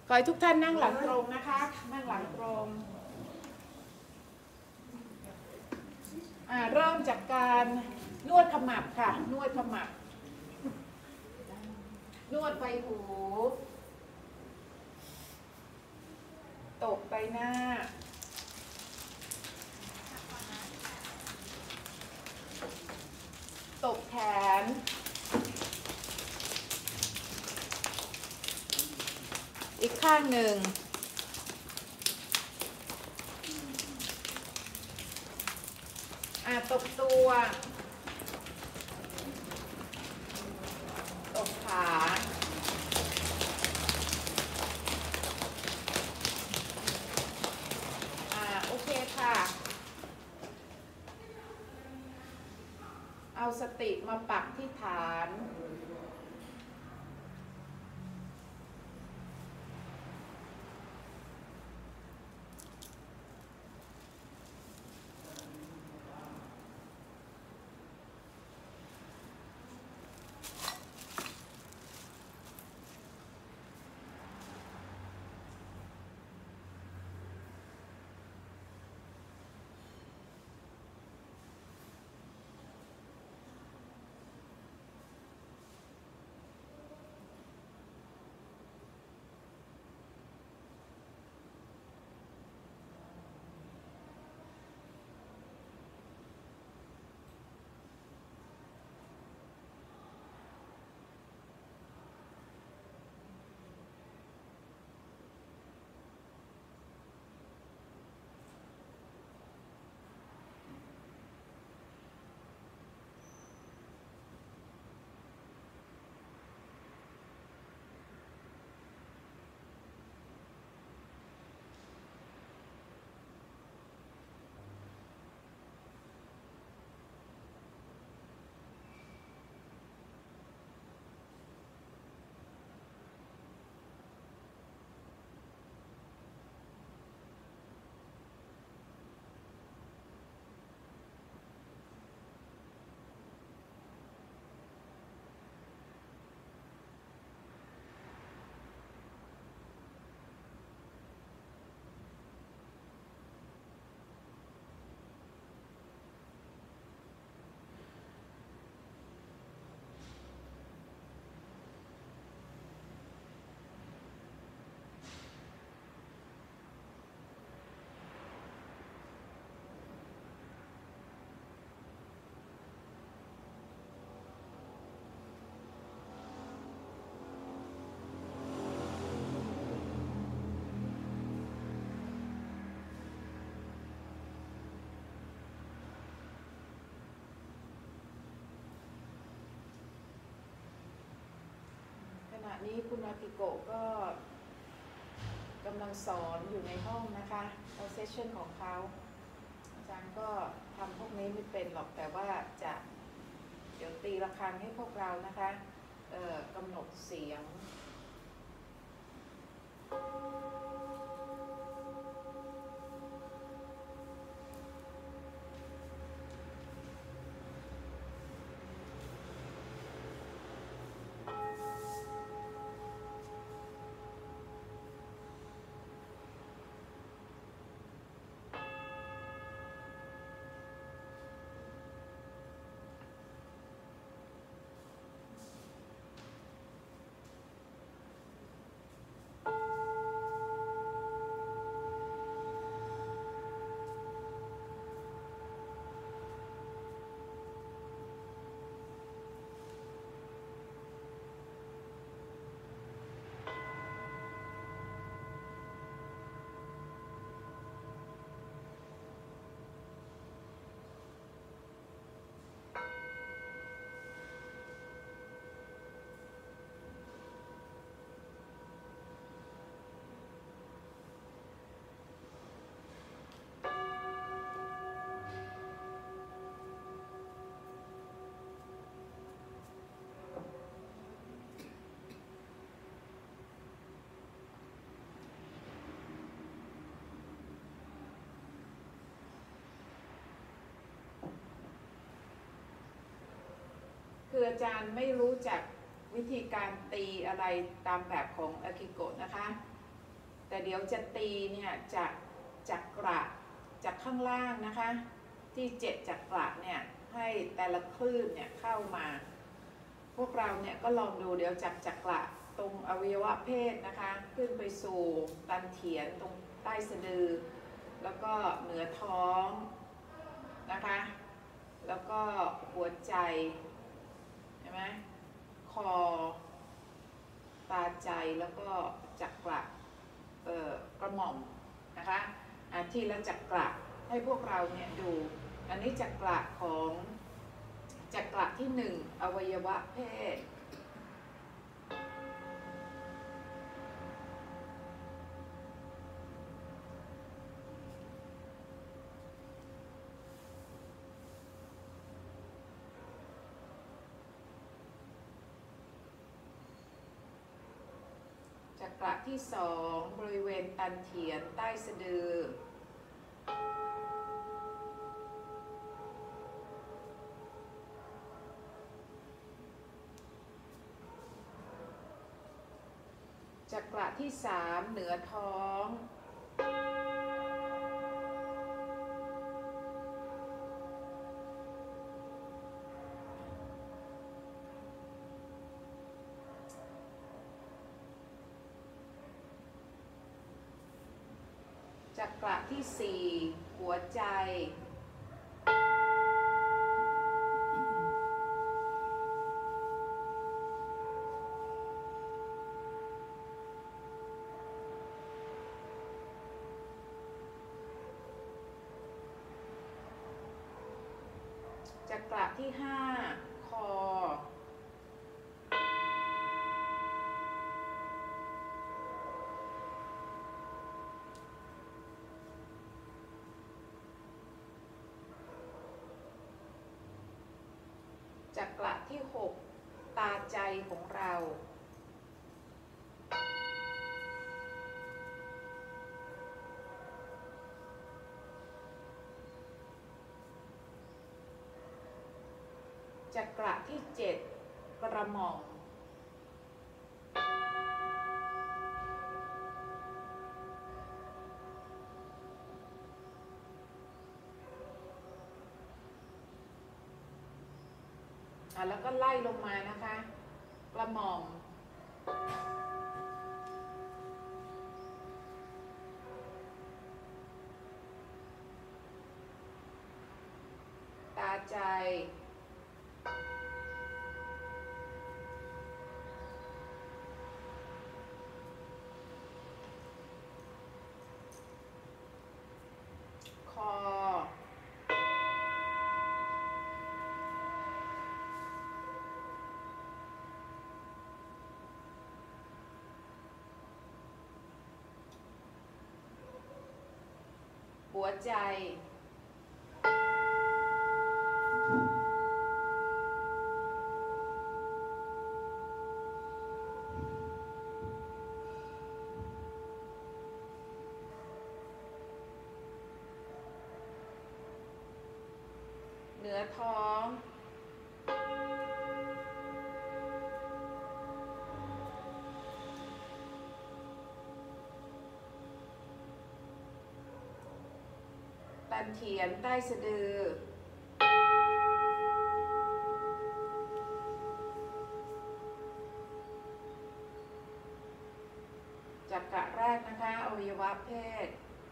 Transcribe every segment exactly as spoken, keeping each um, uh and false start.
ขอให้ทุกท่านนั่งหลังตรงนะคะนั่งหลังตรงอ่าเริ่มจากการนวดขมับค่ะนวดขมับนวดใบหูตบใบหน้าตบแขนอีกข้างหนึ่งอ่าตบตัวตบขาอ่าโอเคค่ะเอาสติมาปักที่ฐานขณะนี้คุณอากิโกะก็กำลังสอนอยู่ในห้องนะคะเอาเซสชั่นของเขาอาจารย์ก็ทำพวกนี้ไม่เป็นหรอกแต่ว่าจะเดี๋ยวตีระฆังให้พวกเรานะคะเอ่อกำหนดเสียงคืออาจารย์ไม่รู้จักวิธีการตีอะไรตามแบบของอากิโกะนะคะแต่เดี๋ยวจะตีเนี่ยจากจากกระจากข้างล่างนะคะที่เจ็ดจากกระเนี่ยให้แต่ละคลื่นเนี่ยเข้ามาพวกเราเนี่ยก็ลองดูเดี๋ยวจากจักระตรงอวัยวะเพศนะคะขึ้นไปสู่ตันเถียนตรงใต้สะดือแล้วก็เหนือท้องนะคะแล้วก็หัวใจเห็นไหมคอตาใจแล้วก็จักระเอ่อกระหม่อมนะคะอ่ะทีละจักระให้พวกเราเนี่ยดูอันนี้จักระของจักระที่หนึ่งอวัยวะเพศจักระที่สองบริเวณตันเถียนใต้สะดือจักระที่สามเหนือท้องจักระที่สี่หัวใจจักระที่ห้าคอจักระที่หกตาใจของเราจักระที่เจ็ดกระหม่อมอ่ะแล้วก็ไล่ลงมานะคะกระหม่อมตาใจคอหัวใจเหนือท้องตันเถียนใต้สะดือจักระแรกนะคะอวัยวะเพศ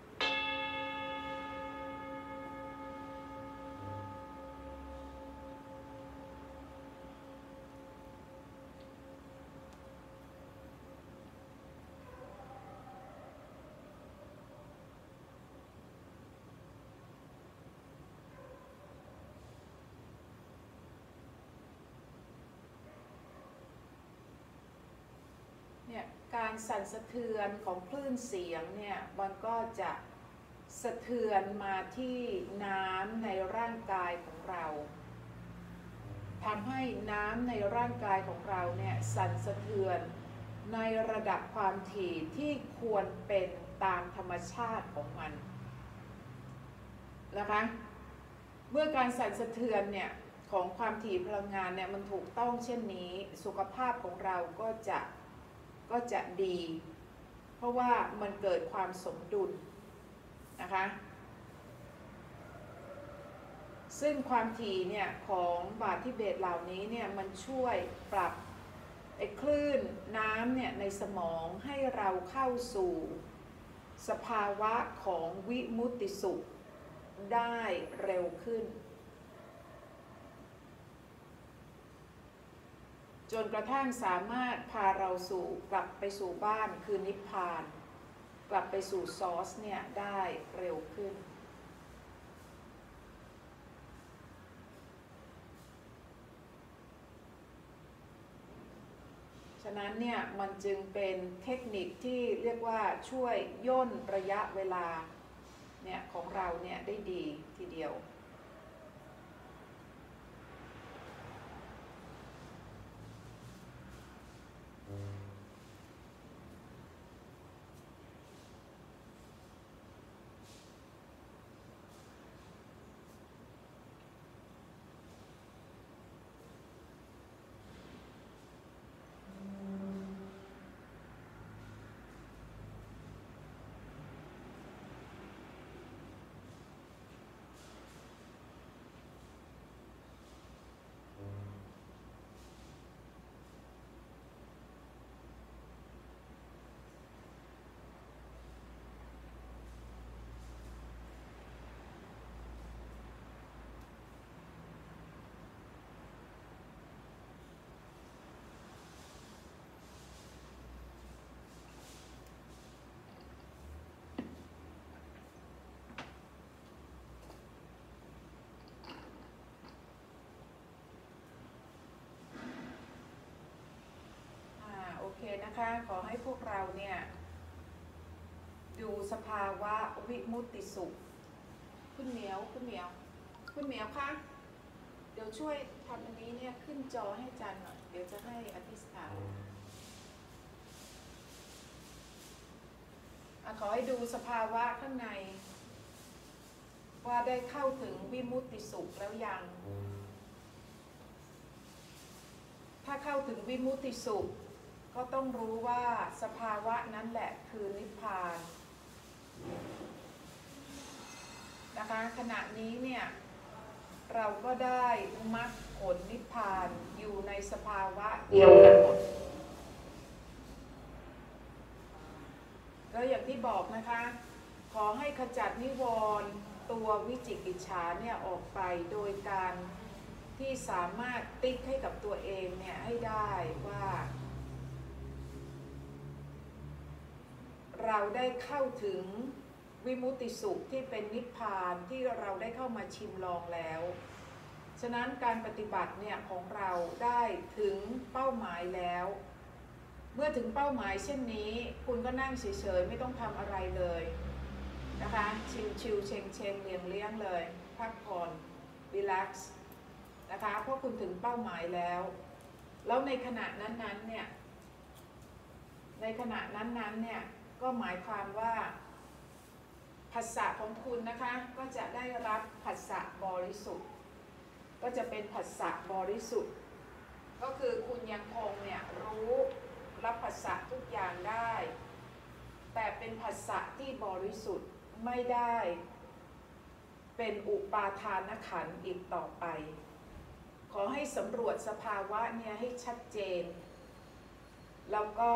เนี่ยการสั่นสะเทือนของคลื่นเสียงเนี่ยมันก็จะสะเทือนมาที่น้ำในร่างกายของเราทำให้น้ำในร่างกายของเราเนี่ยสั่นสะเทือนในระดับความถี่ที่ควรเป็นตามธรรมชาติของมันนะคะเมื่อการสั่นสะเทือนเนี่ยของความถี่พลังงานเนี่ยมันถูกต้องเช่นนี้สุขภาพของเราก็จะก็จะดีราะว่ามันเกิดความสมดุลนะคะซึ่งความถี่เนี่ยของบาททิเบตเหล่านี้เนี่ยมันช่วยปรับไอ้คลื่นน้ำเนี่ยในสมองให้เราเข้าสู่สภาวะของวิมุตติสุขได้เร็วขึ้นจนกระทั่งสามารถพาเราสู่กลับไปสู่บ้านคือนิพพานกลับไปสู่ซอร์สเนี่ยได้เร็วขึ้นฉะนั้นเนี่ยมันจึงเป็นเทคนิคที่เรียกว่าช่วยย่นระยะเวลาเนี่ยของเราเนี่ยได้ดีทีเดียวโอเคนะคะขอให้พวกเราเนี่ยดูสภาวะวิมุตติสุขคุณเหมียวคุณเหมียวคุณเหมียวคะเดี๋ยวช่วยทำอันนี้เนี่ยขึ้นจอให้จันหน่อยเดี๋ยวจะให้อธิษฐานขอให้ดูสภาวะข้างในว่าได้เข้าถึงวิมุตติสุขแล้วยังถ้าเข้าถึงวิมุตติสุขก็ต้องรู้ว่าสภาวะนั้นแหละคือนิพพานนะคะขณะนี้เนี่ยเราก็ได้มรรคผลนิพพานอยู่ในสภาวะเดียวกันหมดแล้วอย่างที่บอกนะคะขอให้ขจัดนิวรณ์ตัววิจิกิจฉาเนี่ยออกไปโดยการที่สามารถติ๊กให้กับตัวเองเนี่ยให้ได้ว่าเราได้เข้าถึงวิมุตติสุขที่เป็นนิพพานที่เราได้เข้ามาชิมลองแล้วฉะนั้นการปฏิบัติเนี่ยของเราได้ถึงเป้าหมายแล้วเมื่อถึงเป้าหมายเช่นนี้คุณก็นั่งเฉยๆไม่ต้องทำอะไรเลยนะคะชิลๆเชงเชงเลียงเลี้ยงเลยพักผ่อนรีแลกซ์นะคะเพราะคุณถึงเป้าหมายแล้วแล้วในขณะนั้นๆเนี่ยในขณะนั้นๆเนี่ยก็หมายความว่าภาษาของคุณนะคะก็จะได้รับภาษาบริสุทธิ์ก็จะเป็นภาษาบริสุทธิ์ก็คือคุณยังคงเนี่ยรู้รับภาษาทุกอย่างได้แต่เป็นภาษาที่บริสุทธิ์ไม่ได้เป็นอุปาทานขันธ์อีกต่อไปขอให้สำรวจสภาวะเนี่ยให้ชัดเจนแล้วก็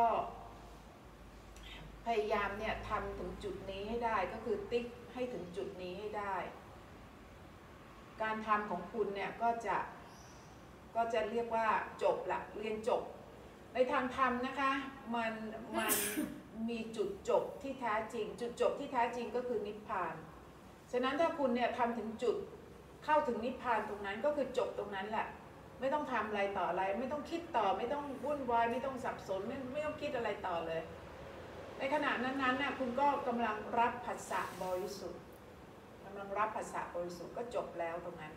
พยายามเนี่ยทำถึงจุดนี้ให้ได้ก็คือติ๊กให้ถึงจุดนี้ให้ได้การทำของคุณเนี่ยก็จะก็จะเรียกว่าจบละเรียนจบในทางธรรมนะคะมันมันมีจุดจบที่แท้จริงจุดจบที่แท้จริงก็คือนิพพานฉะนั้นถ้าคุณเนี่ยทำถึงจุดเข้าถึงนิพพานตรงนั้นก็คือจบตรงนั้นแหละไม่ต้องทำอะไรต่ออะไรไม่ต้องคิดต่อไม่ต้องวุ่นวายไม่ต้องสับสนไม่ไม่ต้องคิดอะไรต่อเลยในขณะนั้นๆน่ะคุณก็กำลังรับภาษาบริสุทธิ์กำลังรับภาษาบริสุทธิ์ก็จบแล้วตรงนั้น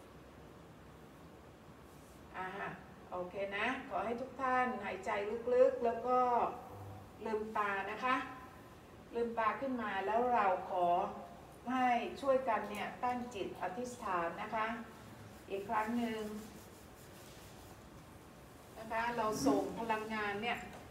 อ่าฮะโอเคนะขอให้ทุกท่านหายใจลึกๆแล้วก็ลืมตานะคะลืมตาขึ้นมาแล้วเราขอให้ช่วยกันเนี่ยตั้งจิตอธิษฐานนะคะอีกครั้งหนึ่งนะคะเราส่งพลังงานเนี่ย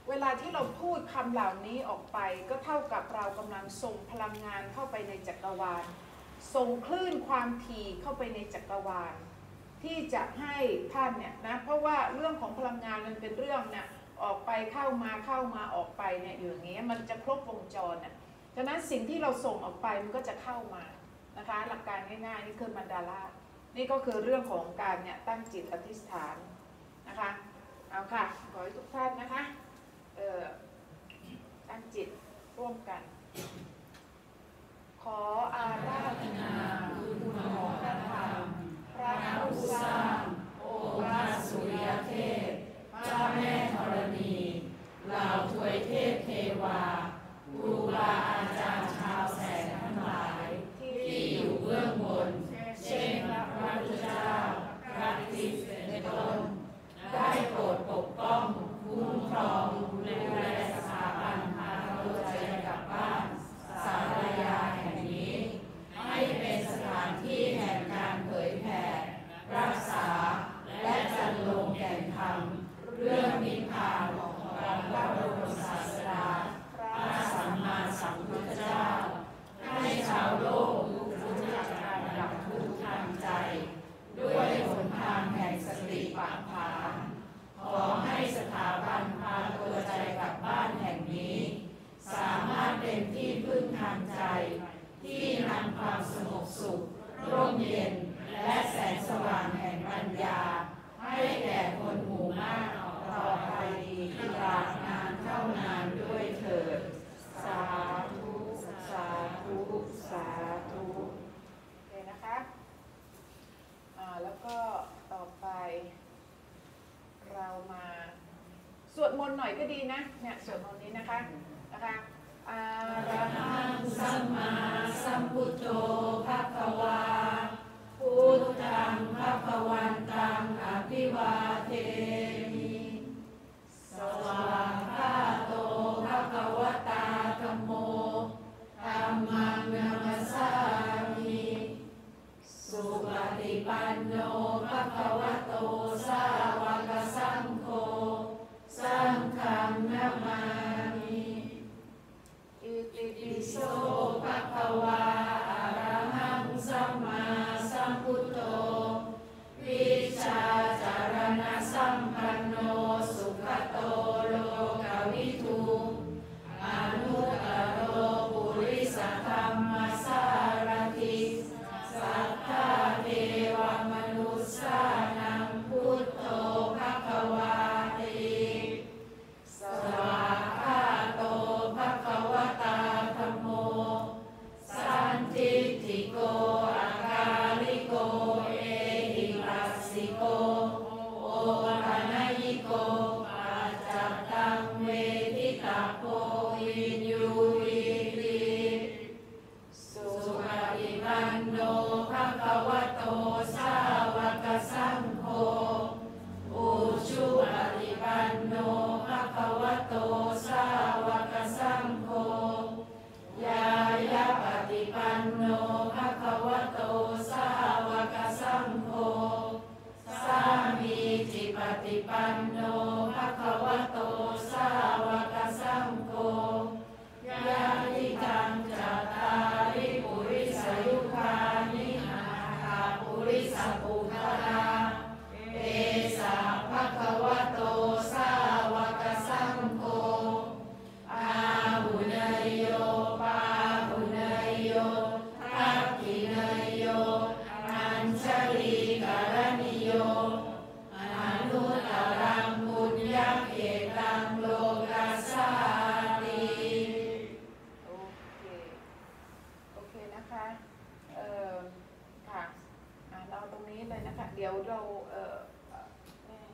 เวลาที่เราพูดคำเหล่านี้ออกไปก็เท่ากับเรากำลังส่งพลังงานเข้าไปในจักรวาลส่งคลื่นความถี่เข้าไปในจักรวาลที่จะให้ท่านเนี่ยนะเพราะว่าเรื่องของพลังงานมันเป็นเรื่องเนี่ยออกไปเข้ามาเข้ามาออกไปเนี่ยอยู่อย่างนี้มันจะครบวงจรน่ะฉะนั้นสิ่งที่เราส่งออกไปมันก็จะเข้ามานะคะหลักการง่ายๆนี่คือมันดารานี่ก็คือเรื่องของการเนี่ยตั้งจิตอธิษฐานนะคะเอาค่ะขอให้ทุกท่านนะคะเอ่อตั้งจิตร่วมกันขออาราธนาคุณของพระธรรมพระผู้สร้างองค์พระสุริยเทพเจ้าแม่ธรณีเหล่าทวยเทพเทวาครูบาอาจารย์ชาวแสงทั้งหลายที่อยู่เบื้องบนเช่นพระพุทธเจ้าพระคริสต์เป็นต้นได้โปรดปกป้องคุ้มครองดูแลสถาบันพาตัวใจกลับบ้านสารยาแห่งนี้ให้เป็นสถานที่แห่งการเผยแผ่รักษาและจันลงแก่นธรรมเรื่องนิพพานของพระบรมศาสดาพระสัมมาสัมพุทธเจ้าให้ชาวโลกรู้จักการดับทุกข์ทางใจด้วยหนทางแห่งสติปัฏฐานขอให้สถาบันพาตัวใจกลับบ้านแห่งนี้สามารถเป็นที่พึ่งทางใจที่นำความสงบสุขร่มเย็นและแสงสว่างแห่งปัญญาให้แก่คนหมู่มากต่อไปดีตราบนานเท่านานด้วยเถิดสาธุสาธุสาธุโอเคนะคะอ่าแล้วก็ต่อไปเรามาสวดมนต์หน่อยก็ดีนะเนี่ยสวดมนต์นี้นะคะนะคะอะระหังสัมมาสัมพุทโธภคะวาพุทธังภคะวันตังอภิวาเทมิสวากขาโตภคะวตาธัมโมธัมมังนัมสสามิสุปฏิปันโนภคะวะโตสาวกสังโฆสังฆังนามามิอิติปิโสภะคะวาอะระหังสัมมาสัมพุทโธวิชชาจารณะสัมปันโนสุขโตโลกวิทูอนุตตโรปุริสธรรมสารถิสัทธาเทวมนุสสานังพุทโธภคะวาติสวากขาโตภคะวตาธัมโมสันทิฏฐิโกอาการิโกเอหิปัสสิโกโอปนัยโกปัจจัตตังเวทิตาโพวินยูวิริสุปฏิปันโนภะคะวะโตสาวกสังโฆอุชุปฏิปันโนภะคะวะโตสาวกสังโฆยายาปฏิปันโนภะคะวะโตสาวกสังโฆสามีจิปฏิปันโนภะคะวะโตสาวกสังโฆยาติกังจัตตาริปุริสยุคานิอาคาปุริสปุถะลาเอสาภะคะวะโตสาวกสังโฆอาหุเนยโยปาหุเนยโยทักขิเนยโยอัญชลีกรณิโยอนุตตรังปุญญเขตังโลกัสสาติโอเคโอเคนะคะเอ่อค่ะอ่าเราตรงนี้เลยนะคะเดี๋ยวเราเอ่อเอ่อ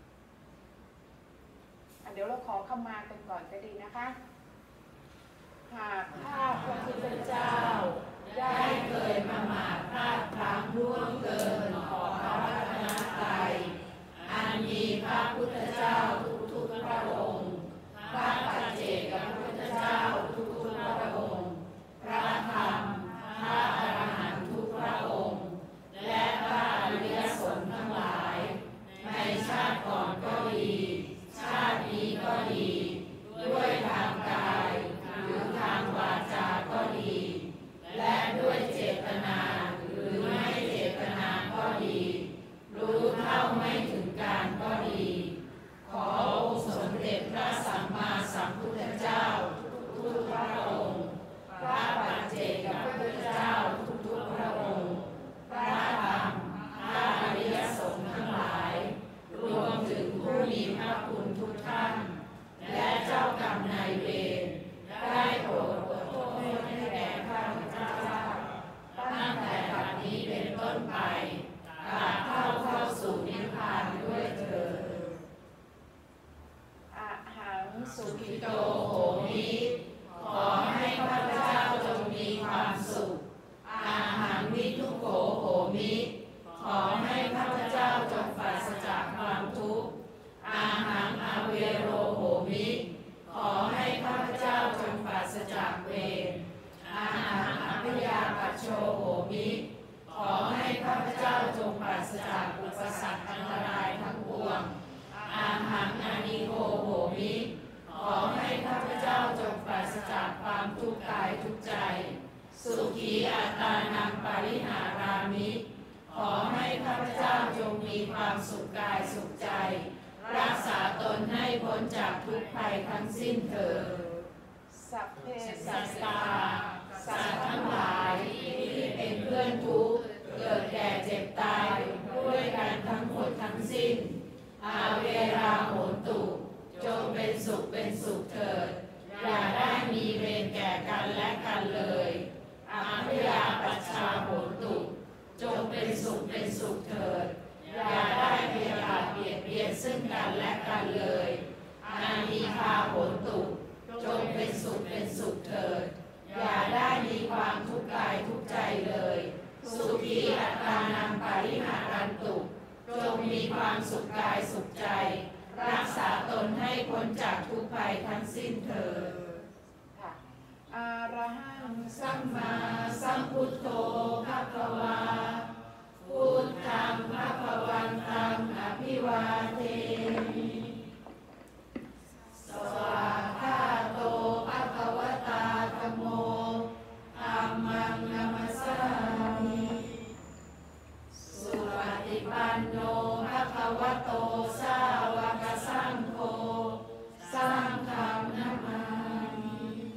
อ่ะเดี๋ยวเราขอขมากันก่อนก็ดีนะคะหากข้าพระพุทธเจ้าได้เคยประมาทพลาดพลั้งล่วงเกินขอพระรัตนตรัยอันมีพระพุทธเจ้าทุกๆพระองค์พระปัจเจกพุทธเจ้าทุกๆพระองค์พระธรรมพระอรหันต์ทุกพระองค์และพระอริยสงฆ์ทั้งหลายในชาติก่อนก็ดีชาตินี้ก็ดีเวรอาหังอภิยาปัชโชโหมิขอให้ข้าพเจ้าจงปราศจากอุปสรรคอันตรายทั้งปวงอาหังอานิโกโหมิขอให้ข้าพเจ้าจงปราศจากความทุกข์กายทุกข์ใจสุขีอัตตานังปริหารามิขอให้ข้าพเจ้าจงมีความสุขกายสุขใจรักษาตนให้พ้นจากทุกภัยทั้งสิ้นเถิดสัพเพสัตตาสัตว์ทั้งหลายที่เป็นเพื่อนทุกข์เกิดแก่เจ็บตายด้วยกันทั้งหมดทั้งสิ้นอาเวราโหนตุจงเป็นสุขเป็นสุขเถิดอย่าได้มีเวรแก่กันและกันเลยอาภิยาปัชชาโหนตุจงเป็นสุขเป็นสุขเถิดอย่าได้พยาบาทเบียดเบียนซึ่งกันและกันเลยอานิคาโหนตุจงเป็นสุขเป็นสุขเถิดอย่าได้มีความทุกข์กายทุกข์ใจเลยสุขีอัตตานังปริหารันตุจงมีความสุขกายสุขใจรักษาตนให้พ้นจากทุกภัยทั้งสิ้นเถิดค่ะอะระหังสัมมาสัมพุทโธภะคะวาพุทธังภะคะวันตังอภิวาเทมิสวากขาโตภะคะวตาธัมโมธัมมังนัมมัสสามิสุปฏิปันโนภะคะวะโตสาวกสังโฆสังฆังนะมามิ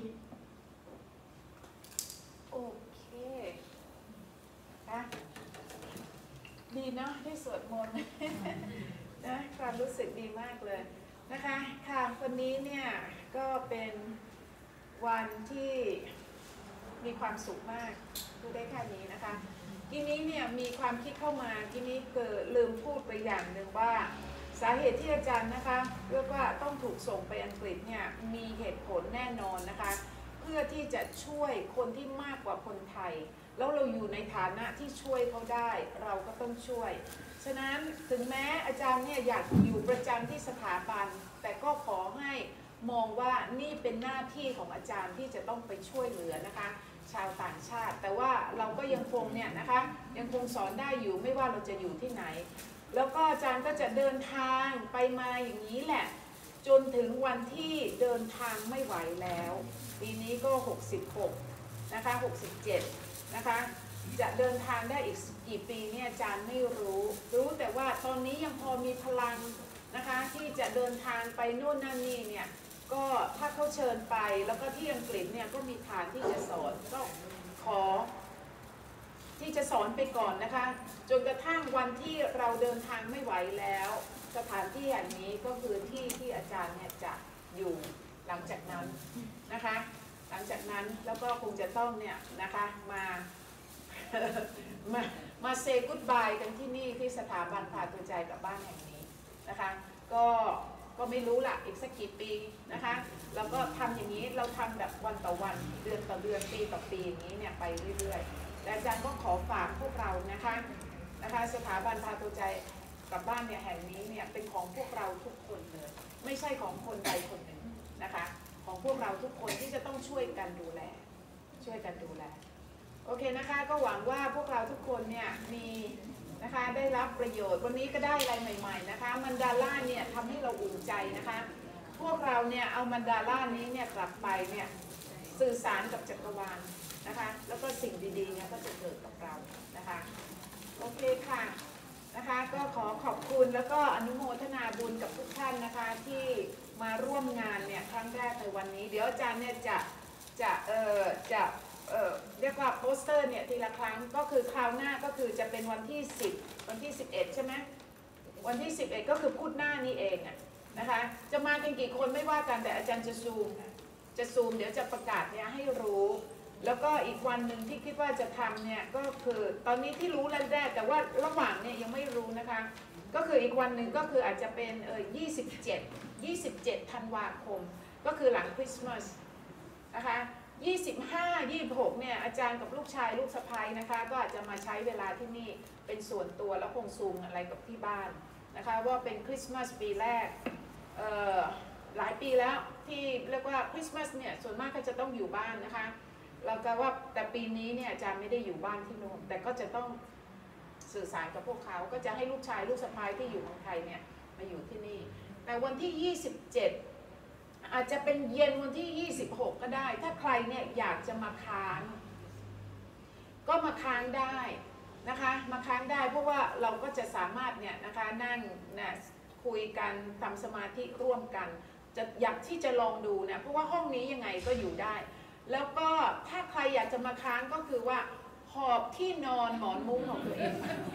โอเคนะดีเนาะได้สวดมนต์นะความรู้สึกดีมากเลยนะคะค่ะวันนี้เนี่ยก็เป็นวันที่มีความสุขมากพูดได้แค่นี้นะคะทีนี้เนี่ยมีความคิดเข้ามาทีนี้เกิดลืมพูดไปอย่างหนึ่งว่าสาเหตุที่อาจารย์นะคะเรียกว่าต้องถูกส่งไปอังกฤษเนี่ยมีเหตุผลแน่นอนนะคะเพื่อที่จะช่วยคนที่มากกว่าคนไทยแล้วเราอยู่ในฐานะที่ช่วยเขาได้เราก็ต้องช่วยฉะนั้นถึงแม้อาจารย์เนี่ยอยากอยู่ประจำที่สถาบันแต่ก็ขอให้มองว่านี่เป็นหน้าที่ของอาจารย์ที่จะต้องไปช่วยเหลือนะคะชาวต่างชาติแต่ว่าเราก็ยังคงเนี่ยนะคะยังคงสอนได้อยู่ไม่ว่าเราจะอยู่ที่ไหนแล้วก็อาจารย์ก็จะเดินทางไปมาอย่างนี้แหละจนถึงวันที่เดินทางไม่ไหวแล้วปีนี้ก็หกสิบหกนะคะหกสิบเจ็ดนะคะจะเดินทางได้อีกกี่ปีเนี่ยอาจารย์ไม่รู้รู้แต่ว่าตอนนี้ยังพอมีพลังนะคะที่จะเดินทางไปโน่นนั่นนี่เนี่ยก็ถ้าเขาเชิญไปแล้วก็ที่อังกฤษเนี่ยก็มีฐานที่จะสอนก็ขอที่จะสอนไปก่อนนะคะจนกระทั่งวันที่เราเดินทางไม่ไหวแล้วสถานที่แห่งนี้ก็คือที่ที่อาจารย์เนี่ยจะอยู่หลังจากนั้นนะคะหลังจากนั้นแล้วก็คงจะต้องเนี่ยนะคะมามามาเซย์กู๊ดบายกันที่นี่ที่สถาบันพาตัวใจกับบ้านแห่งนี้นะคะก็ก็ไม่รู้ละอีกสักกี่ปีนะคะแล้วก็ทำอย่างนี้เราทำแบบวันต่อวันเดือนต่อเดือนปีต่อปีอย่างนี้เนี่ยไปเรื่อยๆแต่อาจารย์ก็ขอฝากพวกเรานะคะนะคะสถาบันพาตัวใจกับบ้านเนี่ยแห่งนี้เนี่ยเป็นของพวกเราทุกคนเลยไม่ใช่ของคนใดคนหนึ่งนะคะของพวกเราทุกคนที่จะต้องช่วยกันดูแลช่วยกันดูแลโอเคนะคะก็หวังว่าพวกเราทุกคนเนี่ยมีนะคะได้รับประโยชน์วันนี้ก็ได้อะไรใหม่ๆนะคะมันดาล่าเนี่ยทำให้เราอุ่นใจนะคะพวกเราเนี่ยเอามันดาล่านี้เนี่ยกลับไปเนี่ยสื่อสารกับจักรวาลนะคะแล้วก็สิ่งดีๆเนี่ยก็จะเกิดกับเรานะคะโอเคค่ะนะคะก็ขอขอบคุณแล้วก็อนุโมทนาบุญกับทุกท่านนะคะที่มาร่วมงานเนี่ยครั้งแรกในวันนี้เดี๋ยวอาจารย์เนี่ยจะจะเอ่อจะเอ่อเรียกว่าโปสเตอร์เนี่ยทีละครั้งก็คือคราวหน้าก็คือจะเป็นวันที่สิบวันที่สิบเอ็ดใช่ไหมวันที่สิบเอ็ดก็คือพูดหน้านี่เองอ่ะนะคะจะมากันกี่คนไม่ว่ากันแต่อาจารย์จะซูมจะซูมเดี๋ยวจะประกาศเนี่ยให้รู้แล้วก็อีกวันหนึ่งที่คิดว่าจะทำเนี่ยก็คือตอนนี้ที่รู้แล้วแรกแต่ว่าระหว่างเนี่ยยังไม่รู้นะคะก็คืออีกวันหนึ่งก็คืออาจจะเป็นเออยี่สิบเจ็ด ยี่สิบเจ็ดธันวาคมก็คือหลังคริสต์มาสนะคะยี่สิบห้า ยี่สิบหกเนี่ยอาจารย์กับลูกชายลูกสะใภ้นะคะก็อาจจะมาใช้เวลาที่นี่เป็นส่วนตัวแล้วคงซูมอะไรกับที่บ้านนะคะว่าเป็นคริสต์มาสปีแรกเอ่อหลายปีแล้วที่เรียกว่าคริสต์มาสเนี่ยส่วนมากก็จะต้องอยู่บ้านนะคะเราก็ว่าแต่ปีนี้เนี่ยอาจารย์ไม่ได้อยู่บ้านที่โน่นแต่ก็จะต้องสื่อสารกับพวกเขาก็จะให้ลูกชายลูกสะใภ้ที่อยู่เมืองไทยเนี่ยมาอยู่ที่นี่แต่วันที่ยี่สิบเจ็ดอาจจะเป็นเย็นวันที่ยี่สิบหกก็ได้ถ้าใครเนี่ยอยากจะมาค้างก็มาค้างได้นะคะมาค้างได้เพราะว่าเราก็จะสามารถเนี่ยนะคะนั่งนะคุยกันทำสมาธิร่วมกันจะอยากที่จะลองดูเนี่ยเพราะว่าห้องนี้ยังไงก็อยู่ได้แล้วก็ถ้าใครอยากจะมาค้างก็คือว่าหอบที่นอนหมอนมุ้งของตัวเอง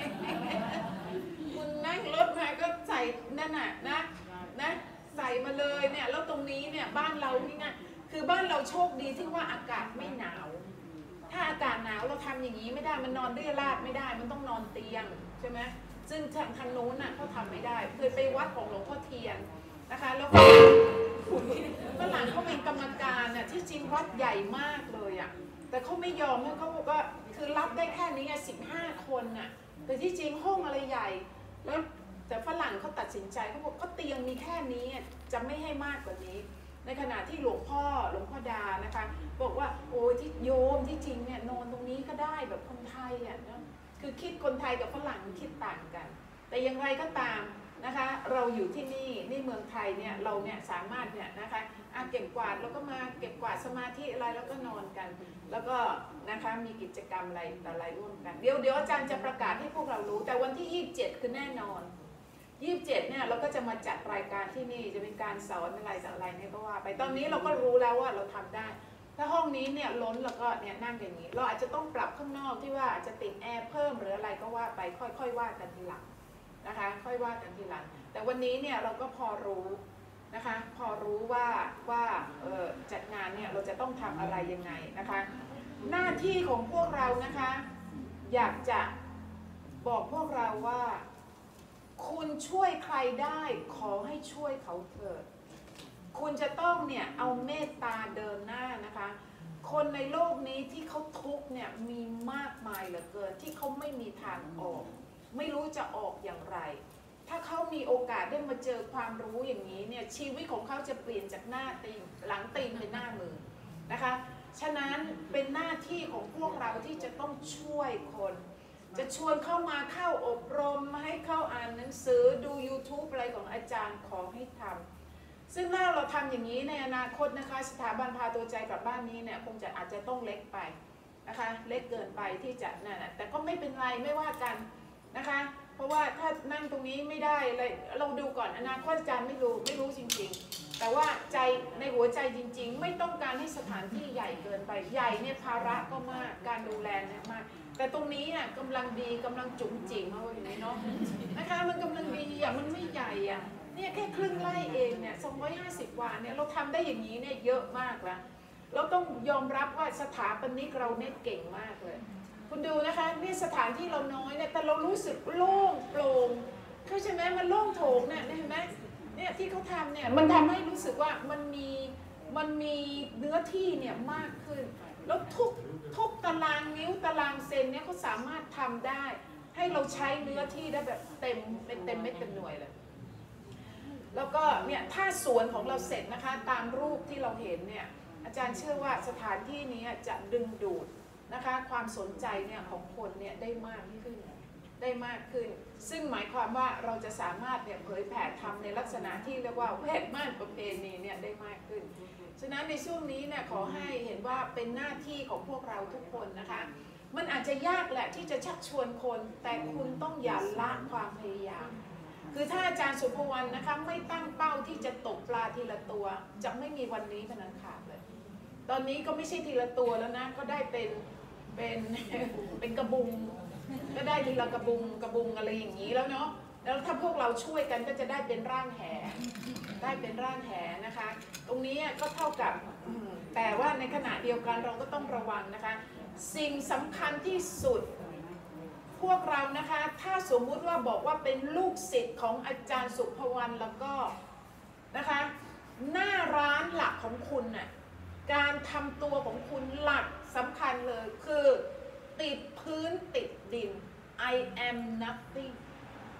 คุณนั่งรถมาก็ใส่นั่นน่ะนะนะใส่มาเลยเนี่ยแล้วตรงนี้เนี่ยบ้านเราที่นั่นคือบ้านเราโชคดีที่ว่าอากาศไม่หนาวถ้าอากาศหนาวเราทำอย่างนี้ไม่ได้มันนอนเรี่ยราดไม่ได้มันต้องนอนเตียงใช่ไหมซึ่งทางทางโน้นน่ะเขาทำไม่ได้เคยไปวัดของหลวงพ่อเทียนนะคะแล้วก็ฝรั่งเขาเป็นกรรมการน่ะที่จริงวัดใหญ่มากเลยอ่ะแต่เขาไม่ยอมเพราะเขาบอกว่าคือรับได้แค่นี้ไงสิบห้าคนน่ะแต่ที่จริงห้องอะไรใหญ่แล้วแต่ฝรั่งเขาตัดสินใจเขาบอกก็เตียงมีแค่นี้จะไม่ให้มากกว่านี้ในขณะที่หลวงพ่อหลวงพ่อดานะคะบอกว่าโอ้ที่โยมที่จริงเนี่ยนอนตรงนี้ก็ได้แบบคนไทยอ่ะนะคือคิดคนไทยกับฝรั่งคิดต่างกันแต่อย่างไรก็ตามนะคะเราอยู่ที่นี่นี่เมืองไทยเนี่ยเราเนี่ยสามารถเนี่ยนะคะอาเก็บกวาดแล้วก็มาเก็บกวาดสมาธิอะไรแล้วก็นอนกันแล้วก็นะคะมีกิจกรรมอะไรต่ออะไรร่วมกันเดี๋ยวเดี๋ยวอาจารย์จะประกาศให้พวกเรารู้แต่วันที่ยี่สิบเจ็ดคือแน่นอนยี่สิบเจ็ดเนี่ยเราก็จะมาจัดรายการที่นี่จะเป็นการสอนอะไรต่ออะไรเนี่ยก็ว่าไปตอนนี้เราก็รู้แล้วว่าเราทำได้ถ้าห้องนี้เนี่ยล้นแล้วก็เนี่ยนั่งอย่างนี้เราอาจจะต้องปรับข้างนอกที่ว่าอาจจะติดแอร์เพิ่มหรืออะไรก็ว่าไปค่อยๆว่ากันทีหลังนะคะค่อยว่ากันทีหลังแต่วันนี้เนี่ยเราก็พอรู้นะคะพอรู้ว่าว่าจัดงานเนี่ยเราจะต้องทำอะไรยังไงนะคะหน้าที่ของพวกเรานะคะอยากจะบอกพวกเราว่าคุณช่วยใครได้ขอให้ช่วยเขาเถิดคุณจะต้องเนี่ยเอาเมตตาเดินหน้านะคะคนในโลกนี้ที่เขาทุกข์เนี่ยมีมากมายเหลือเกินที่เขาไม่มีทางออกไม่รู้จะออกอย่างไรถ้าเขามีโอกาสได้มาเจอความรู้อย่างนี้เนี่ยชีวิตของเขาจะเปลี่ยนจากหน้าตีนหลังตีนเป็นหน้ามือนะคะฉะนั้นเป็นหน้าที่ของพวกเราที่จะต้องช่วยคนจะชวนเข้ามาเข้าอบรมให้เข้าอ่านหนังสือดู ยูทูบ อะไรของอาจารย์ขอให้ทำซึ่งถ้าเราทำอย่างนี้ในอนาคตนะคะสถาบันพาตัวใจกลับบ้านนี้เนี่ยคงจะอาจจะต้องเล็กไปนะคะเล็กเกินไปที่จะนั่นแหละแต่ก็ไม่เป็นไรไม่ว่ากันนะคะเพราะว่าถ้านั่งตรงนี้ไม่ได้เลยเราดูก่อนอนาคตอาจารย์ไม่รู้ไม่รู้จริงๆแต่ว่าใจในหัวใจจริงๆไม่ต้องการให้สถานที่ใหญ่เกินไปใหญ่เนี่ยภาระก็มากการดูแลเนี่ยมากแต่ตรงนี้อ่ะกำลังดีกำลังจุ๋มจิ๋มเอาอย่างนี้เนาะนะคะมันกำลังดีอ่ะมันไม่ใหญ่อ่ะเนี่ยแค่ครึ่งไร่เองเนี่ยสองร้อยห้าสิบวาเนี่ยเราทำได้อย่างนี้เนี่ยเยอะมากแล้วเราต้องยอมรับว่าสถาปนิกเราเนี่ยเก่งมากเลยคุณดูนะคะนี่สถานที่เราน้อยเนี่ยแต่เรารู้สึกโล่งโปร่งเข้าใจไหมมันโล่งโถงเนี่ยเห็นไหมเนี่ยที่เขาทำเนี่ยมันทำให้รู้สึกว่ามันมีมันมีเนื้อที่เนี่ยมากขึ้นแล้วทุกทุกตารางนิ้วตารางเซนเนี่ยเขาสามารถทำได้ให้เราใช้เนื้อที่ได้แบบเต็มเป็นเต็มเม็ดเต็มหน่วยเลยแล้วก็เนี่ยถ้าสวนของเราเสร็จนะคะตามรูปที่เราเห็นเนี่ยอาจารย์เชื่อว่าสถานที่นี้จะดึงดูดนะคะความสนใจเนี่ยของคนเนี่ยได้มากขึ้นได้มากขึ้นซึ่งหมายความว่าเราจะสามารถเนี่ยเผยแผ่ธรรมในลักษณะที่เรียกว่าเวทม่านประเพณีเนี่ยได้มากขึ้นฉะนั้นในช่วงนี้เนี่ยขอให้เห็นว่าเป็นหน้าที่ของพวกเราทุกคนนะคะมันอาจจะยากแหละที่จะชักชวนคนแต่คุณต้องอย่าละความพยายามคือถ้าอาจารย์สุภวรรณนะคะไม่ตั้งเป้าที่จะตกปลาทีละตัวจะไม่มีวันนี้เป็นอันขาดเลยตอนนี้ก็ไม่ใช่ทีละตัวแล้วนะก็ได้เป็นเป็นเป็นกระบุงก็ได้ทีละกระบุงกระบุงอะไรอย่างนี้แล้วเนาะแล้วถ้าพวกเราช่วยกันก็จะได้เป็นร่างแหได้เป็นร่างแหนะคะตรงนี้ก็เท่ากับแต่ว่าในขณะเดียวกันเราก็ต้องระวังนะคะสิ่งสำคัญที่สุดพวกเรานะคะถ้าสมมุติว่าบอกว่าเป็นลูกศิษย์ของอาจารย์สุภวรรณแล้วก็นะคะหน้าร้านหลักของคุณน่ะการทำตัวของคุณหลักสำคัญเลยคือติดพื้นติดดิน I am nothing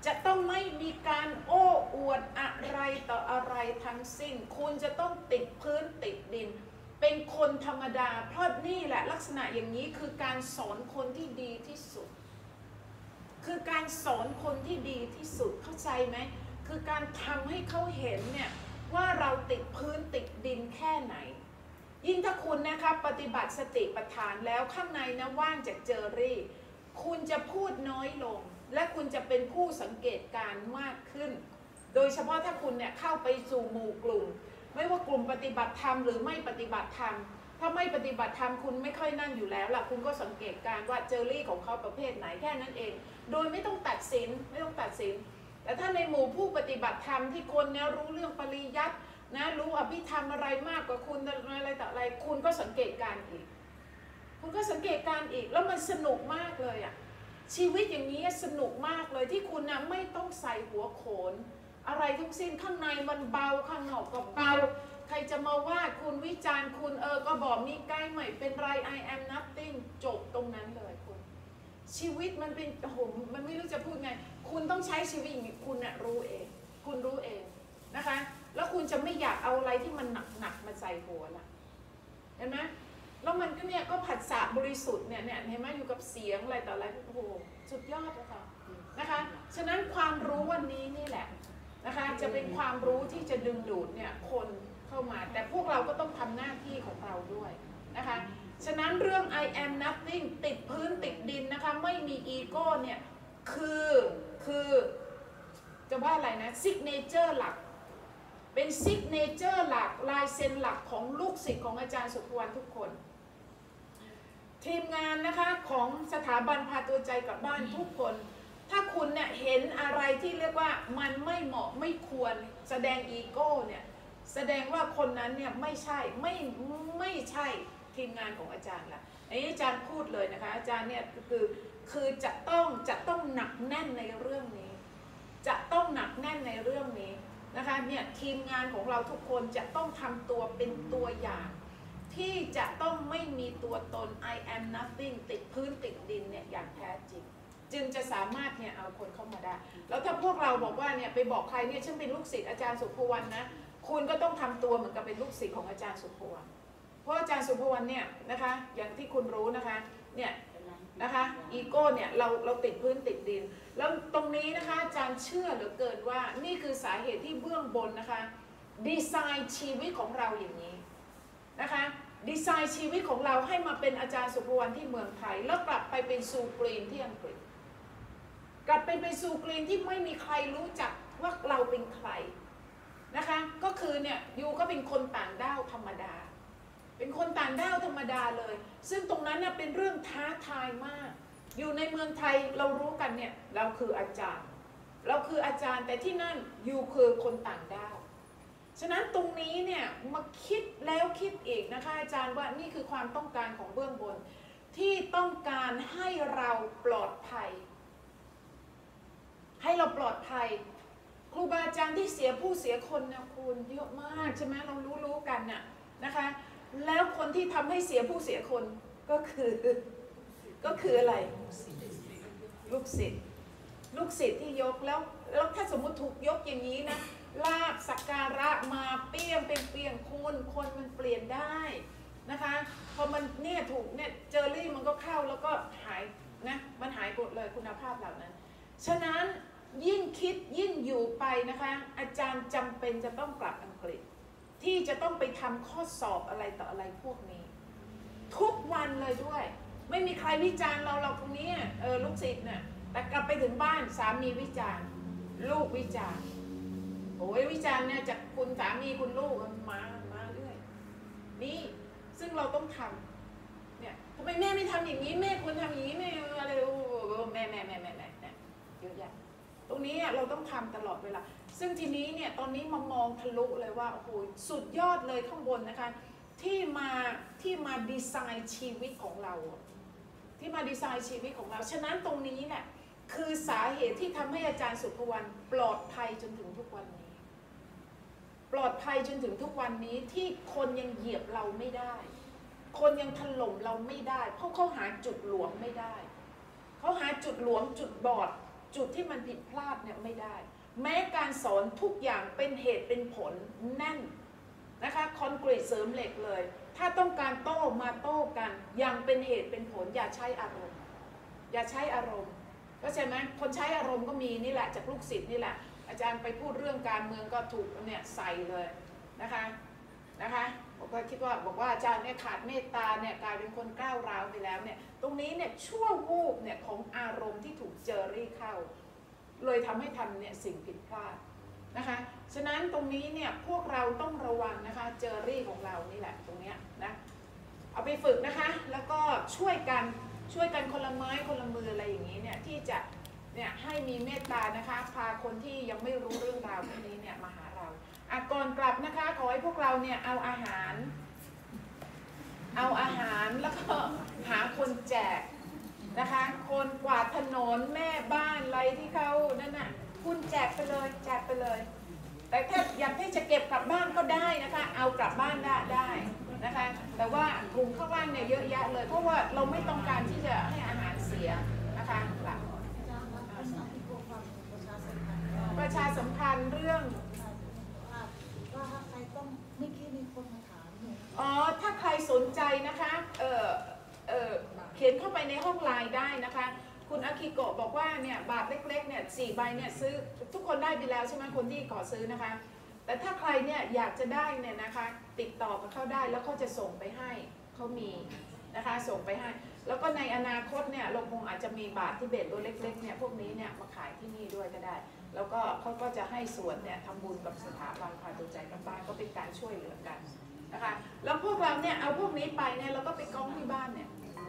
จะต้องไม่มีการโอ้อวดอะไรต่ออะไรทั้งสิ้นคุณจะต้องติดพื้นติดดินเป็นคนธรรมดาเพราะนี่แหละลักษณะอย่างนี้คือการสอนคนที่ดีที่สุดคือการสอนคนที่ดีที่สุดเข้าใจไหมคือการทำให้เขาเห็นเนี่ยว่าเราติดพื้นติดดินแค่ไหนยิ่งถ้าคุณนะคะปฏิบัติสติปัฏฐานแล้วข้างในนะว่างจากเจอรี่คุณจะพูดน้อยลงและคุณจะเป็นผู้สังเกตการมากขึ้นโดยเฉพาะถ้าคุณเนี่ยเข้าไปสู่หมู่กลุ่มไม่ว่ากลุ่มปฏิบัติธรรมหรือไม่ปฏิบัติธรรมถ้าไม่ปฏิบัติธรรมคุณไม่ค่อยนั่นอยู่แล้วล่ะคุณก็สังเกตการว่าเจอรี่ของเขาประเภทไหนแค่นั้นเองโดยไม่ต้องตัดสินไม่ต้องตัดสินแต่ถ้าในหมู่ผู้ปฏิบัติธรรมที่คนเนี่ยรู้เรื่องปริยัตินะรู้อภิธรรมอะไรมากกว่าคุณอะไรต่ออะไรคุณก็สังเกตการอีกคุณก็สังเกตการอีกแล้วมันสนุกมากเลยอ่ะชีวิตอย่างนี้สนุกมากเลยที่คุณนะไม่ต้องใส่หัวโขนอะไรทั้งสิ้นข้างในมันเบาข้างนอกก็เบาใครจะมาว่าคุณวิจารณ์คุณเออก็บอกมีใกล้ใหม่เป็นไร I am nothing จบตรงนั้นเลยคุณชีวิตมันเป็นโอ้โหมันไม่รู้จะพูดไงคุณต้องใช้ชีวิตอย่างนี้คุณน่ะรู้เองคุณรู้เองนะคะแล้วคุณจะไม่อยากเอาอะไรที่มันหนักๆมาใส่หัวละเห็นไหมแล้วมันก็เนี่ยก็ผัสสะบริสุทธิ์เนี่ยเนี่ยเห็นไหมอยู่กับเสียงอะไรต่ออะไรโอ้โหสุดยอดเลยค่ะนะคะฉะนั้นความรู้วันนี้นี่แหละนะคะจะเป็นความรู้ที่จะดึงดูดเนี่ยคนเข้ามาแต่พวกเราก็ต้องทำหน้าที่ของเราด้วยนะคะฉะนั้นเรื่อง I am nothing ติดพื้นติดดินนะคะไม่มีอีโก้เนี่ยคือคือจะว่าอะไรนะซิกเนเจอร์หลักเป็นซิกเนเจอร์หลักลายเซ็นหลักของลูกศิษย์ของอาจารย์สุภวรรณทุกคนทีมงานนะคะของสถาบันพาตัวใจกลับบ้านทุกคนถ้าคุณเนี่ยเห็นอะไรที่เรียกว่ามันไม่เหมาะไม่ควรแสดงอีโก้เนี่ยแสดงว่าคนนั้นเนี่ยไม่ใช่ไม่ไม่ใช่ทีมงานของอาจารย์ละอันนี้อาจารย์พูดเลยนะคะอาจารย์เนี่ยคือคือจะต้องจะต้องหนักแน่นในเรื่องนี้จะต้องหนักแน่นในเรื่องนี้นะคะเนี่ยทีมงานของเราทุกคนจะต้องทำตัวเป็นตัวอย่างที่จะต้องไม่มีตัวตน I am nothing ติดพื้นติดดินเนี่ยอย่างแท้จริงจึงจะสามารถเนี่ยเอาคนเข้ามาได้แล้วถ้าพวกเราบอกว่าเนี่ยไปบอกใครเนี่ยฉันเป็นลูกศิษย์อาจารย์สุภวรรณนะคุณก็ต้องทำตัวเหมือนกับเป็นลูกศิษย์ของอาจารย์สุภวรรณเพราะอาจารย์สุภวรรณเนี่ยนะคะอย่างที่คุณรู้นะคะเนี่ยนะคะอีโก้เนี่ยเราเราติดพื้นติดดินแล้วตรงนี้นะคะอาจารย์เชื่อเหลือเกินว่านี่คือสาเหตุที่เบื้องบนนะคะดีไซน์ชีวิตของเราอย่างนี้นะคะดีไซน์ชีวิตของเราให้มาเป็นอาจารย์สุภวรรณที่เมืองไทยแล้วกลับไปเป็นซูกรีนที่อังกฤษกลับไปเป็นซูกรีนที่ไม่มีใครรู้จักว่าเราเป็นใครนะคะก็คือเนี่ยยูก็เป็นคนต่างด้าวธรรมดาเป็นคนต่างด้าวธรรมดาเลยซึ่งตรงนั้นเนี่ยเป็นเรื่องท้าทายมากอยู่ในเมืองไทยเรารู้กันเนี่ยเราคืออาจารย์เราคืออาจารย์แต่ที่นั่นยูคือคนต่างด้าวฉะนั้นตรงนี้เนี่ยมาคิดแล้วคิดอีกนะคะอาจารย์ว่านี่คือความต้องการของเบื้องบนที่ต้องการให้เราปลอดภัยให้เราปลอดภัยครูบาอาจารย์ที่เสียผู้เสียคนนะคุณเยอะมากใช่ไหมเรารู้รู้กันน่ะนะคะแล้วคนที่ทำให้เสียผู้เสียคนก็คือก็คืออะไรลูกศิษย์ลูกศิษย์ที่ยกแล้วแล้วถ้าสมมุติถูกยกอย่างนี้นะลาบสักการะมาเปี้ยงเป็นเปี้ยงคุณคนมันเปลี่ยนได้นะคะพอมันเนี่ยถูกเนี่ยเจอรี่มันก็เข้าแล้วก็หายนะมันหายหมดเลยคุณภาพเหล่านั้นฉะนั้นยิ่งคิดยิ่งอยู่ไปนะคะอาจารย์จำเป็นจะต้องกลับอังกฤษที่จะต้องไปทำข้อสอบอะไรต่ออะไรพวกนี้ทุกวันเลยด้วยไม่มีใครวิจารณ์เราเราตรงนี้เออลูกศิษย์เนี่ยแต่กลับไปถึงบ้านสามีวิจารณ์ลูกวิจารณ์โอ้ยวิจารณ์เนี่ยจากคุณสามีคุณลูกมามาเรื่อยนี่ซึ่งเราต้องทำเนี่ยทำไมแม่ไม่ทำอย่างนี้แม่ควรทำอย่างนี้แม่อะไรโอ้แม่แม่แม่แม่แม่เนี่ยเยอะแยะตรงนี้เราต้องทำตลอดเวลาซึ่งทีนี้เนี่ยตอนนี้มามองทะลุเลยว่าโอ้โหสุดยอดเลยข้างบนนะคะที่มาที่มาดีไซน์ชีวิตของเราที่มาดีไซน์ชีวิตของเราฉะนั้นตรงนี้เนี่ยคือสาเหตุที่ทำให้อาจารย์สุภวรรณปลอดภัยจนถึงทุกวันนี้ปลอดภัยจนถึงทุกวันนี้ที่คนยังเหยียบเราไม่ได้คนยังถล่มเราไม่ได้เพราะเขาหาจุดหลวมไม่ได้เขาหาจุดหลวมจุดบอดจุดที่มันผิดพลาดเนี่ยไม่ได้แม้การสอนทุกอย่างเป็นเหตุเป็นผลแน่นนะคะคอนกรีตเสริมเหล็กเลยถ้าต้องการโต้มาโต้กันอย่างเป็นเหตุเป็นผลอย่าใช้อารมณ์อย่าใช้อารมณ์ก็ใช่ไหมคนใช้อารมณ์ก็มีนี่แหละจากลูกศิษย์นี่แหละอาจารย์ไปพูดเรื่องการเมืองก็ถูกเนี่ยใส่เลยนะคะนะคะผมก็คิดว่าบอกว่าอาจารย์เนี่ยขาดเมตตาเนี่ยกลายเป็นคนก้าวร้าวไปแล้วเนี่ยตรงนี้เนี่ยชั่ววูบเนี่ยของอารมณ์ที่ถูกเจอรี่เข้าเลยทำให้ทำเนี่ยสิ่งผิดพลาดนะคะฉะนั้นตรงนี้เนี่ยพวกเราต้องระวังนะคะเจอรี่ของเรานี่แหละตรงเนี้ยนะเอาไปฝึกนะคะแล้วก็ช่วยกันช่วยกันคนละไม้คนละมืออะไรอย่างนี้เนี่ยที่จะเนี่ยให้มีเมตตานะคะพาคนที่ยังไม่รู้เรื่องราวพวกนี้เนี่ยมาหาเราอ่ะก่อนกลับนะคะขอให้พวกเราเนี่ยเอาอาหารเอาอาหารแล้วก็หาคนแจกนะคะคนกวาดถนนแม่บ้านอะไรที่เขานั่นน่ะคุณแจกไปเลยแจกไปเลยแต่ถ้าอยากที่จะเก็บกลับบ้านก็ได้นะคะเอากลับบ้านได้ได้นะคะแต่ว่ากลุ่มข้างล่างเนี่ยเยอะแยะเลยเพราะว่าเราไม่ต้องการที่จะให้อาหารเสียนะคะหลักประชาสัมพันธ์เรื่องว่าใครต้องไม่คิดมีคนมาถามเนี่ยอ๋อถ้าใครสนใจนะคะเออเออเขียนเข้าไปในห้องไลน์ได้นะคะคุณอากิโกะบอกว่าเนี่ยบาทเล็กๆเนี่ยสี่ใบเนี่ยซื้อทุกคนได้ไปแล้วใช่ไหมคนที่ขอซื้อนะคะแต่ถ้าใครเนี่ยอยากจะได้เนี่ยนะคะติดต่อกับเขาได้แล้วเขาจะส่งไปให้เขามีนะคะส่งไปให้แล้วก็ในอนาคตเนี่ยเราคงอาจจะมีบาทที่เบ็ดตัวเล็กๆเนี่ยพวกนี้เนี่ยมาขายที่นี่ด้วยก็ได้แล้วก็เขาก็จะให้ส่วนเนี่ยทำบุญกับสถาบันพาตัวใจกับบ้านก็เป็นการช่วยเหลือกันนะคะแล้วพวกเราเนี่ยเอาพวกนี้ไปเนี่ยเราก็ไปกองที่บ้านเนี่ย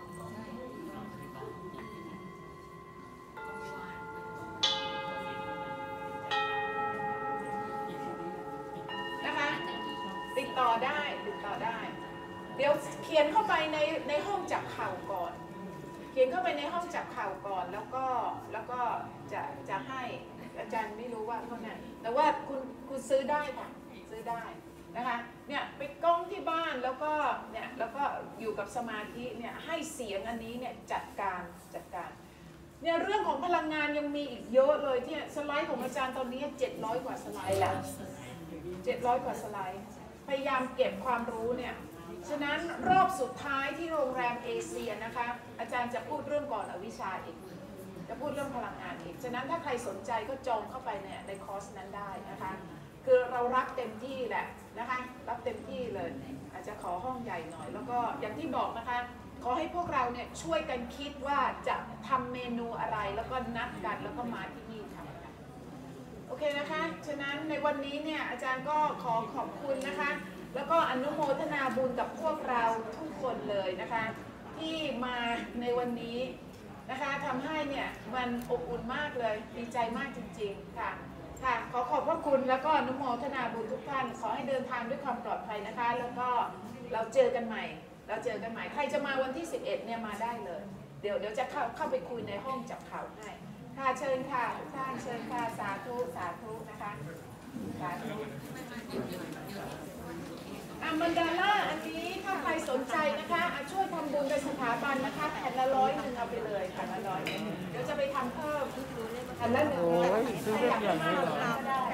นะคะติดต่อได้ติดต่อได้เดี๋ยวเขียนเข้าไปในในห้องจับเข่าก่อนเขียนเข้าไปในห้องจับเข่าก่อนแล้วก็แล้วก็จะจะให้อาจารย์ไม่รู้ว่าเท่านั้นแต่ว่าคุณคุณซื้อได้ค่ะซื้อได้นะคะเนี่ยไปกล้องที่บ้านแล้วก็เนี่ยแล้วก็อยู่กับสมาธิเนี่ยให้เสียงอันนี้เนี่ยจัดการจัดการเนี่ยเรื่องของพลังงานยังมีอีกเยอะเลยที่สไลด์ของอาจารย์ตอนนี้เจ็ดร้อยกว่าสไลด์แล้วเจ็ดร้อยกว่าสไลด์พยายามเก็บความรู้เนี่ยฉะนั้นรอบสุดท้ายที่โรงแรมเอเชียนะคะอาจารย์จะพูดเรื่องก่อนอวิชชาอีกจะพูดเรื่องพลังงานอีกฉะนั้นถ้าใครสนใจก็จองเข้าไปเนี่ยในคอร์สนั้นได้นะคะคือเรารับเต็มที่แหละนะคะรับเต็มที่เลยอาจจะขอห้องใหญ่หน่อยแล้วก็อย่างที่บอกนะคะขอให้พวกเราเนี่ยช่วยกันคิดว่าจะทำเมนูอะไรแล้วก็นัดกันแล้วก็มาที่นี่ทำกันโอเคนะคะฉะนั้นในวันนี้เนี่ยอาจารย์ก็ขอขอบคุณนะคะแล้วก็อนุโมทนาบุญกับพวกเราทุกคนเลยนะคะที่มาในวันนี้นะคะทำให้เนี่ยมันอบอุ่นมากเลยดีใจมากจริงๆค่ะค่ะขอขอบพระคุณแล้วก็อนุโมทนาบุญทุกท่านขอให้เดินทางด้วยความปลอดภัยนะคะแล้วก็เราเจอกันใหม่เราเจอกันใหม่ใครจะมาวันที่สิบเอ็ดเนี่ยมาได้เลยเดี๋ยวเดี๋ยวจะเข้าเข้าไปคุยในห้องจับข่าวให้ค่ะเชิญค่ะทุกท่านเชิญค่ะสาธุสาธุนะคะสาธุอามันดาล่าอันนี้ถ้าใครสนใจนะคะช่วยทำบุญในสถาบันนะคะแผ่นละร้อยหนึ่งเอาไปเลยแผ่นละร้อยเดี๋ยวจะไปทำเพิ่มแผ่นละหนึ่งร้อยซื้อเป็นอย่างนี้เหรอ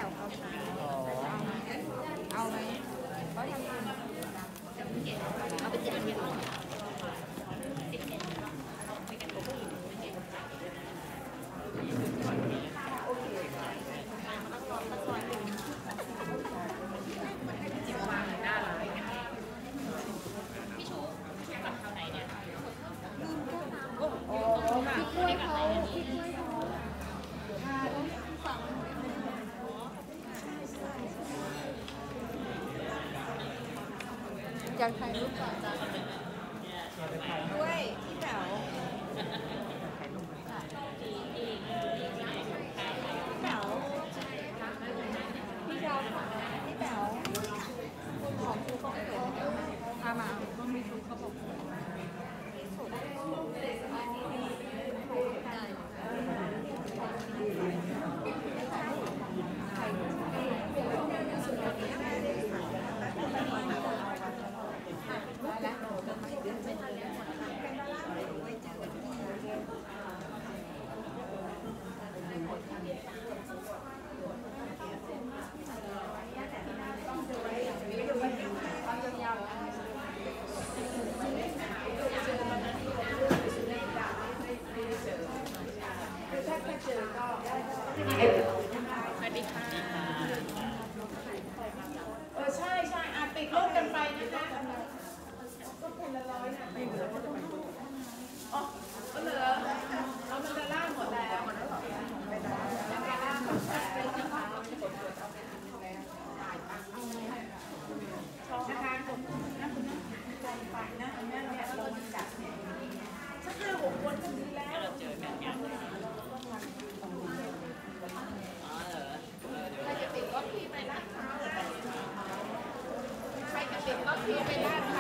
เอาไหมเขาทำงานเอาไปแจกที่ไหนอยากถ่ายรูปก่อนจ้ะด้วยพี่แป๋วพี่แป๋วพี่ชอบพี่แป๋วคุณของครูก็เกิดพามาก็มีครูเขาบอกได้แล้วพี่ไปบ้าน